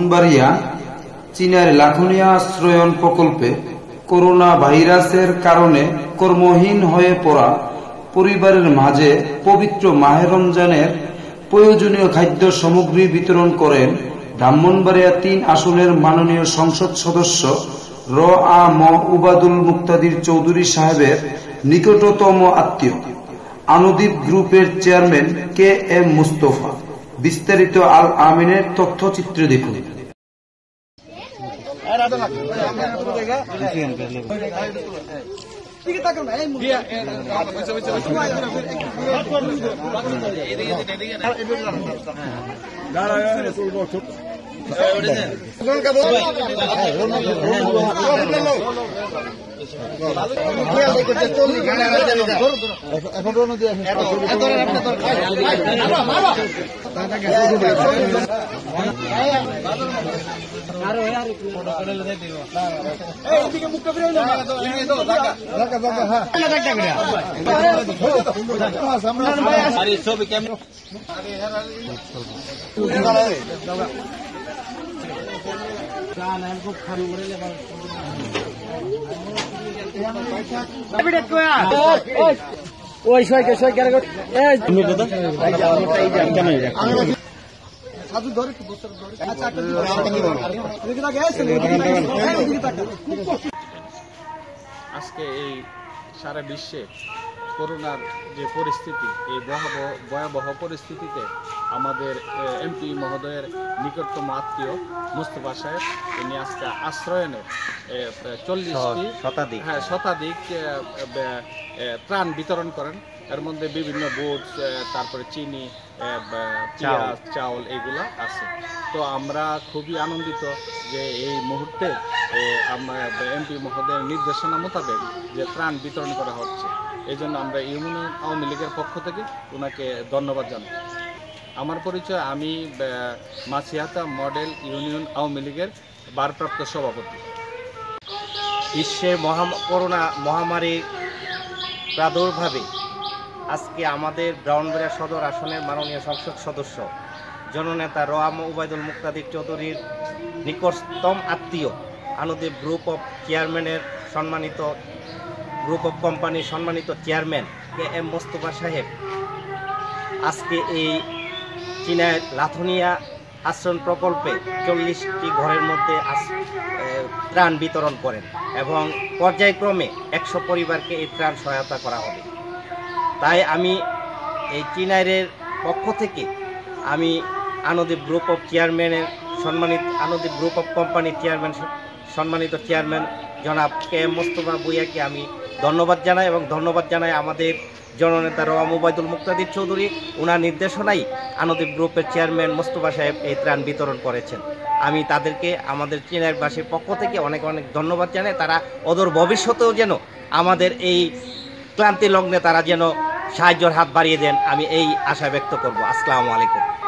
ব্রাহ্মণবাড়িয়া চীনের লাথুনিয়া আশ্রয়ন প্রকল্পে করোনা ভাইরাসের কারণে কর্মহীন হয়ে পড়া পরিবারের মাঝে পবিত্র মাহে রমজানের প্রয়োজনীয় খাদ্য সামগ্রী বিতরণ করেন ব্রাহ্মণবাড়িয়া ৩ আসনের মাননীয় সংসদ সদস্য র.আ.ম. উবায়দুল মুক্তাদির চৌধুরী সাহেবের নিকটতম আত্মীয় আনুদ্বীপ গ্রুপের চেয়ারম্যান কে.এম. মুস্তফা। বিস্তারিত আল আমিনের তথ্যচিত্রে দেখুন। আজকে এই সারা বিশ্বে করোনার যে পরিস্থিতি, এই ভয়াবহ পরিস্থিতিতে আমাদের এমপি মহোদয়ের নিকটতম আত্মীয় মুস্তফা সাহেব তিনি আজকে আশ্রয়নের 40টি শতাধিক ত্রাণ বিতরণ করেন। এর মধ্যে বিভিন্ন বুট, তারপরে চিনি, পেঁয়াজ, চাউল এগুলা আছে। তো আমরা খুবই আনন্দিত যে এই মুহূর্তে এমপি মহোদয়ের নির্দেশনা মোতাবেক যে ত্রাণ বিতরণ করা হচ্ছে, এই জন্য আমরা ইউনিয়ন আওয়ামী লীগের পক্ষ থেকে ওনাকে ধন্যবাদ জানাই। আমার পরিচয়, আমি মাছিহাতা মডেল ইউনিয়ন আওয়ামী লীগের ভারপ্রাপ্ত সভাপতি। বিশ্বের করোনা মহামারীর প্রাদুর্ভাবে আজকে আমাদের ব্রাহ্মণবাড়িয়া সদর আসনের মাননীয় সংসদ সদস্য জননেতা র.আ.ম. উবায়দুল মুক্তাদির চৌধুরীর নিকটতম আত্মীয় আনুদ্বীপ গ্রুপ অফ চেয়ারম্যানের সম্মানিত গ্রুপ অফ কোম্পানির সম্মানিত চেয়ারম্যান কে.এম. মুস্তফা সাহেব আজকে এই চীনের লাথুনিয়া আশ্রয়ণ প্রকল্পে 40টি ঘরের মধ্যে ত্রাণ বিতরণ করেন এবং পর্যায়ক্রমে 100 পরিবারকে এই ত্রাণ সহায়তা করা হবে। তাই আমি এই চীনের পক্ষ থেকে আমি আনুদ্বীপ গ্রুপ অফ চেয়ারম্যানের আনুদ্বীপ গ্রুপ অফ কোম্পানির চেয়ারম্যান সম্মানিত চেয়ারম্যান জনাব কে.এম. মুস্তফা ভূঁইয়াকে আমি ধন্যবাদ জানাই এবং ধন্যবাদ জানাই আমাদের জননেতা র.আ.ম. উবায়দুল মুক্তাদির চৌধুরী। ওনার নির্দেশনাই আনুদ্বীপ গ্রুপের চেয়ারম্যান মুস্তফা সাহেব এই ত্রাণ বিতরণ করেছেন। আমি তাদেরকে আমাদের চীনেরবাসীর পক্ষ থেকে অনেক অনেক ধন্যবাদ জানাই। তারা অদূর ভবিষ্যতেও যেন আমাদের এই ক্লান্তি লগ্নে তারা যেন সাহায্যের হাত বাড়িয়ে দেন, আমি এই আশা ব্যক্ত করব। আসসালামু আলাইকুম।